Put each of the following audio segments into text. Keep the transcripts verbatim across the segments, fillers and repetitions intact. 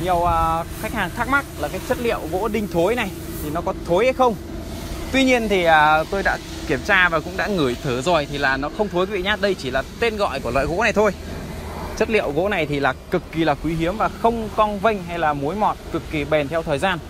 Nhiều uh, khách hàng thắc mắc là cái chất liệu gỗ đinh thối này thì nó có thối hay không. Tuy nhiên thì uh, tôi đã kiểm tra và cũng đã ngửi thử rồi thì là nó không thối quý vị nhé. Đây chỉ là tên gọi của loại gỗ này thôi. Chất liệu gỗ này thì là cực kỳ là quý hiếm và không cong vênh hay là mối mọt, cực kỳ bền theo thời gian.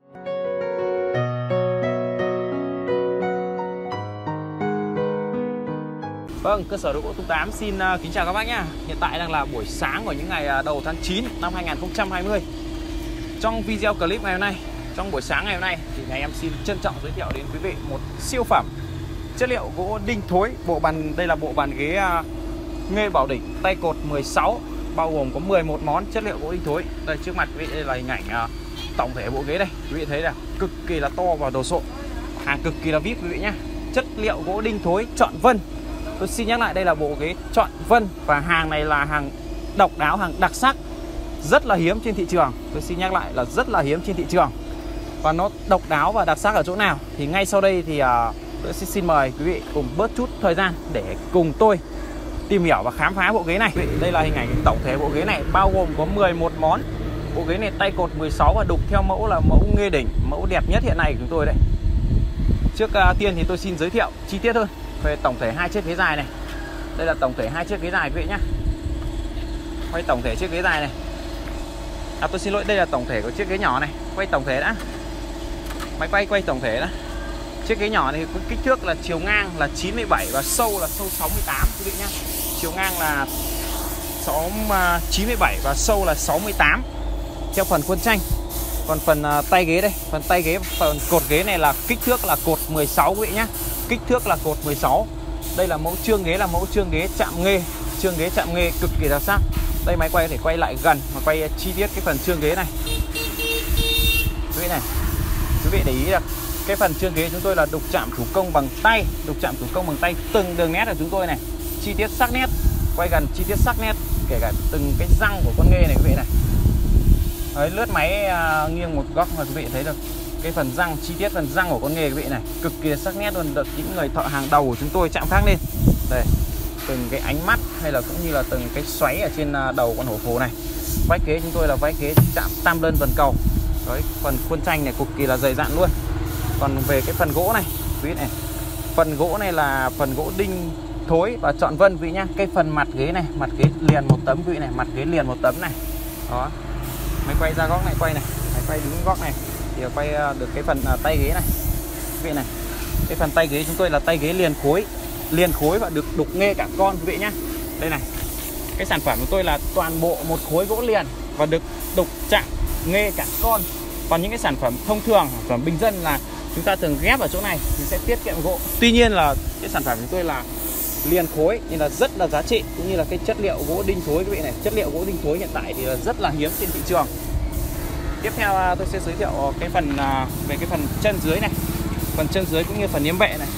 Vâng, cơ sở đồ gỗ Tùng Tám xin uh, kính chào các bác nhé. Hiện tại đang là buổi sáng của những ngày uh, đầu tháng chín năm hai nghìn không trăm hai mươi. Trong video clip ngày hôm nay, trong buổi sáng ngày hôm nay thì ngày em xin trân trọng giới thiệu đến quý vị một siêu phẩm chất liệu gỗ đinh thối. Bộ bàn đây là bộ bàn ghế uh, Nghê Bảo Đỉnh tay cột mười sáu, bao gồm có mười một món chất liệu gỗ đinh thối. Đây trước mặt quý vị đây là hình ảnh uh, tổng thể bộ ghế đây. Quý vị thấy là cực kỳ là to và đồ sộ, hàng cực kỳ là vip quý vị nhé. Chất liệu gỗ đinh thối chọn vân. Tôi xin nhắc lại, đây là bộ ghế chọn vân và hàng này là hàng độc đáo, hàng đặc sắc, rất là hiếm trên thị trường. Tôi xin nhắc lại là rất là hiếm trên thị trường. Và nó độc đáo và đặc sắc ở chỗ nào thì ngay sau đây thì uh, tôi sẽ xin mời quý vị cùng bớt chút thời gian để cùng tôi tìm hiểu và khám phá bộ ghế này. Đây là hình ảnh tổng thể bộ ghế này, bao gồm có mười một món. Bộ ghế này tay cột mười sáu và đục theo mẫu là mẫu Nghê Đỉnh, mẫu đẹp nhất hiện nay của chúng tôi đây. Trước uh, tiên thì tôi xin giới thiệu chi tiết hơn về tổng thể hai chiếc ghế dài này. Đây là tổng thể hai chiếc ghế dài quý vị nhé. Quay tổng thể chiếc ghế dài này. À tôi xin lỗi, đây là tổng thể của chiếc ghế nhỏ này. Quay tổng thể đã. Máy quay quay tổng thể đã. Chiếc ghế nhỏ này có kích thước là chiều ngang là chín mươi bảy và sâu là sâu sáu mươi tám quý vị nhé. Chiều ngang là chín mươi bảy và sâu là sáu mươi tám theo phần khuôn tranh. Còn phần uh, tay ghế đây, phần tay ghế, phần cột ghế này là kích thước là cột mười sáu quý vị nhé. Kích thước là cột mười sáu. Đây là mẫu trương ghế, là mẫu trương ghế chạm nghê. Trương ghế chạm nghê cực kỳ đặc sắc. Đây máy quay có thể quay lại gần và quay chi tiết cái phần trương ghế này. Quý vị này, quý vị để ý được cái phần trương ghế chúng tôi là đục chạm thủ công bằng tay, đục chạm thủ công bằng tay từng đường nét của chúng tôi này, chi tiết sắc nét, quay gần chi tiết sắc nét, kể cả từng cái răng của con nghê này quý vị này. Đấy, lướt máy uh, nghiêng một góc mà quý vị thấy được cái phần răng, chi tiết phần răng của con nghê quý vị này cực kỳ sắc nét luôn, được những người thợ hàng đầu của chúng tôi chạm khắc lên. Đây, từng cái ánh mắt hay là cũng như là từng cái xoáy ở trên đầu con hổ phù này. Vách ghế chúng tôi là vách ghế chạm tam lân vần cầu. Đấy, phần khuôn tranh này cực kỳ là dày dặn luôn. Còn về cái phần gỗ này quý vị này, phần gỗ này là phần gỗ đinh thối và chọn vân quý vị nhá. Cái phần mặt ghế này, mặt ghế liền một tấm quý vị này, mặt ghế liền một tấm này. Đó. Máy quay ra góc này quay này, máy quay đứng góc này thì quay được cái phần tay ghế này quý vị này. Cái phần tay ghế chúng tôi là tay ghế liền khối, liền khối và được đục nghê cả con quý vị nhá. Đây này, cái sản phẩm của tôi là toàn bộ một khối gỗ liền và được đục chạm nghê cả con. Còn những cái sản phẩm thông thường, sản phẩm bình dân là chúng ta thường ghép ở chỗ này thì sẽ tiết kiệm gỗ. Tuy nhiên là cái sản phẩm của tôi là liền khối nên là rất là giá trị, cũng như là cái chất liệu gỗ đinh thối quý vị này. Chất liệu gỗ đinh thối hiện tại thì là rất là hiếm trên thị trường. Tiếp theo tôi sẽ giới thiệu cái phần về cái phần chân dưới này, phần chân dưới cũng như phần yếm bệ này.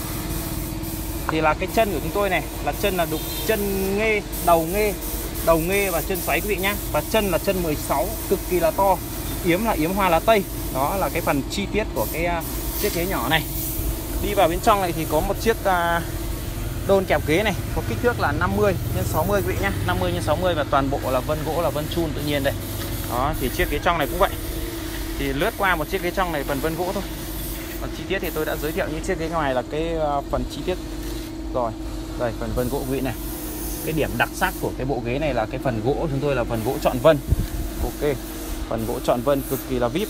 Thì là cái chân của chúng tôi này là chân là đục chân nghê, đầu nghê, đầu nghê và chân xoáy quý vị nhá. Và chân là chân mười sáu, cực kỳ là to. Yếm là yếm hoa lá tây. Đó là cái phần chi tiết của cái chiếc ghế nhỏ này. Đi vào bên trong này thì có một chiếc uh, đôn kẹp ghế này, có kích thước là năm mươi nhân sáu mươi quý vị nhá, năm mươi nhân sáu mươi và toàn bộ là vân gỗ, là vân chun tự nhiên đây. Đó, thì chiếc ghế trong này cũng vậy. Thì lướt qua một chiếc ghế trong này phần vân gỗ thôi. Còn chi tiết thì tôi đã giới thiệu những chiếc ghế ngoài là cái uh, phần chi tiết rồi. Đây, phần vân gỗ quý vị này. Cái điểm đặc sắc của cái bộ ghế này là cái phần gỗ chúng tôi là phần gỗ chọn vân. Ok, phần gỗ chọn vân cực kỳ là vip.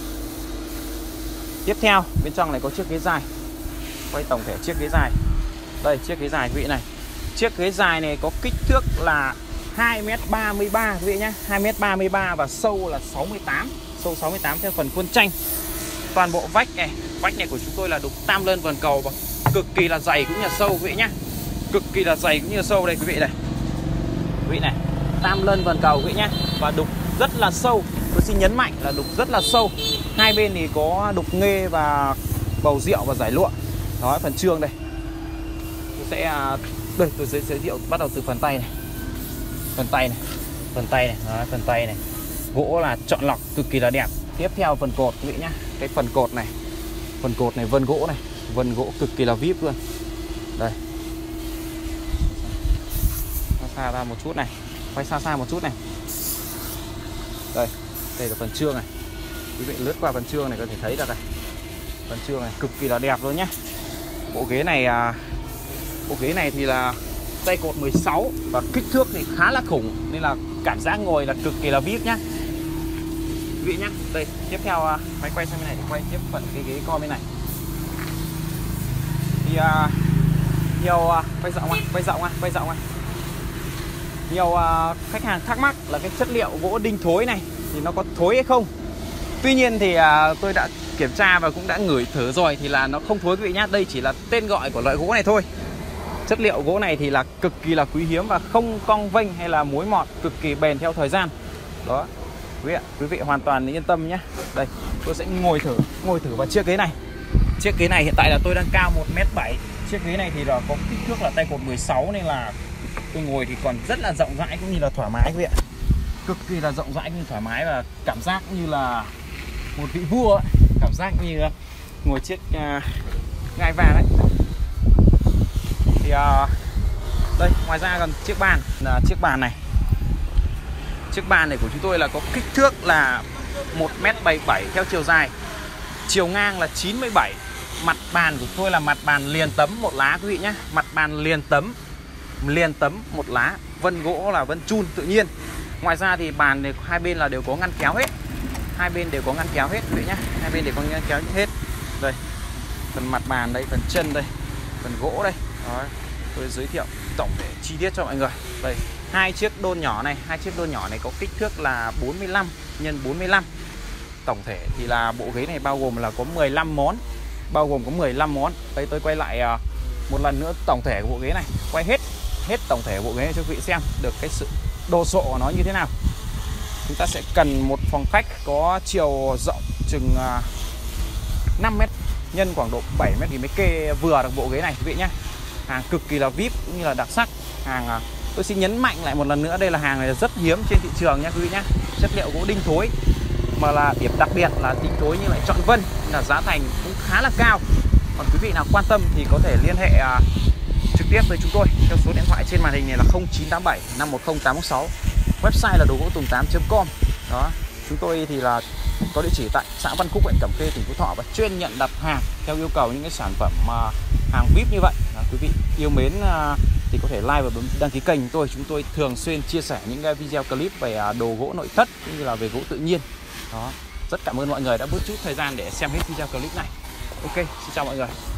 Tiếp theo bên trong này có chiếc ghế dài. Quay tổng thể chiếc ghế dài. Đây, chiếc ghế dài quý vị này. Chiếc ghế dài này có kích thước là hai mét ba mươi ba quý vị nhé, hai mét ba mươi ba và sâu là sáu mươi tám, sâu sáu mươi tám theo phần khuôn tranh. Toàn bộ vách này, vách này của chúng tôi là đục tam lân vần cầu và cực kỳ là dày cũng như là sâu quý vị nhé. Cực kỳ là dày cũng như là sâu đây quý vị này. Quý vị này, tam lân vần cầu quý vị nhé, và đục rất là sâu. Tôi xin nhấn mạnh là đục rất là sâu. Hai bên thì có đục nghê và bầu rượu và giải lụa. Đó, phần trương đây. Tôi sẽ đây tôi sẽ giới thiệu bắt đầu từ phần tay này. Phần tay này, phần tay này, đó, phần tay này. Gỗ là chọn lọc cực kỳ là đẹp. Tiếp theo phần cột quý vị nhá. Cái phần cột này, phần cột này vân gỗ này, vân gỗ cực kỳ là vip luôn. Đây. Nó xa ra một chút này, quay xa xa một chút này. Đây, Đây là phần trương này, quý vị lướt qua phần trương này có thể thấy được này, phần trương này cực kỳ là đẹp luôn nhá. Bộ ghế này à, bộ ghế này thì là tay cột mười sáu và kích thước thì khá là khủng nên là cảm giác ngồi là cực kỳ là vip nhá quý vị nhá. Đây tiếp theo à, máy quay sang bên này để quay tiếp phần cái ghế co bên này. Thì à, nhiều à, quay rộng à, quay rộng à, quay rộng à. Nhiều à, khách hàng thắc mắc là cái chất liệu gỗ đinh thối này thì nó có thối hay không. Tuy nhiên thì à, tôi đã kiểm tra và cũng đã ngửi thử rồi thì là nó không thối quý vị nhá. Đây chỉ là tên gọi của loại gỗ này thôi. Chất liệu gỗ này thì là cực kỳ là quý hiếm và không cong vênh hay là mối mọt, cực kỳ bền theo thời gian. Đó. Quý vị ạ, quý vị hoàn toàn yên tâm nhé. Đây, tôi sẽ ngồi thử, ngồi thử vào chiếc ghế này. Chiếc ghế này hiện tại là tôi đang cao một mét bảy. Chiếc ghế này thì là có kích thước là tay cột mười sáu nên là tôi ngồi thì còn rất là rộng rãi cũng như là thoải mái quý vị ạ. Cực kỳ là rộng rãi cũng như thoải mái và cảm giác như là một vị vua ấy. Cảm giác như ngồi chiếc uh, ngai vàng ấy. Thì uh, đây, ngoài ra còn chiếc bàn là chiếc bàn này. Chiếc bàn này của chúng tôi là có kích thước là một mét bảy mươi bảy theo chiều dài, chiều ngang là chín mươi bảy. Mặt bàn của tôi là mặt bàn liền tấm một lá quý vị nhé. Mặt bàn liền tấm, liền tấm một lá. Vân gỗ là vân chun tự nhiên. Ngoài ra thì bàn này hai bên là đều có ngăn kéo hết. Hai bên đều có ngăn kéo hết quý vị nhé. Hai bên đều có ngăn kéo hết. Đây, phần mặt bàn đây, phần chân đây, phần gỗ đây. Đó, tôi giới thiệu tổng thể chi tiết cho mọi người. Đây, hai chiếc đôn nhỏ này, hai chiếc đôn nhỏ này có kích thước là bốn mươi lăm nhân bốn mươi lăm. Tổng thể thì là bộ ghế này bao gồm là có mười lăm món, bao gồm có mười lăm món. Đây tôi quay lại uh, một lần nữa tổng thể của bộ ghế này, quay hết hết tổng thể bộ ghế này cho quý vị xem được cái sự đồ sộ của nó như thế nào. Chúng ta sẽ cần một phòng khách có chiều rộng chừng uh, năm mét nhân khoảng độ bảy mét thì mới kê vừa được bộ ghế này quý vị nhé. Hàng cực kỳ là vip cũng như là đặc sắc. Hàng uh, tôi xin nhấn mạnh lại một lần nữa, đây là hàng này rất hiếm trên thị trường nha quý vị nhé. Chất liệu gỗ đinh thối, mà là điểm đặc biệt là đinh thối nhưng lại chọn vân, là giá thành cũng khá là cao. Còn quý vị nào quan tâm thì có thể liên hệ uh, trực tiếp với chúng tôi theo số điện thoại trên màn hình này là không chín tám bảy năm một không tám một sáu. Website là đồ gỗ tùng tám chấm com. Đó, chúng tôi thì là có địa chỉ tại xã Văn Cúc, huyện Cẩm Khê, tỉnh Phú Thọ và chuyên nhận đặt hàng theo yêu cầu những cái sản phẩm uh, hàng vip như vậy. Đó, quý vị yêu mến uh, thì có thể like và bấm đăng ký kênh chúng tôi. Chúng tôi thường xuyên chia sẻ những cái video clip về uh, đồ gỗ nội thất cũng như là về gỗ tự nhiên. Đó, rất cảm ơn mọi người đã bớt chút thời gian để xem hết video clip này. Ok, xin chào mọi người.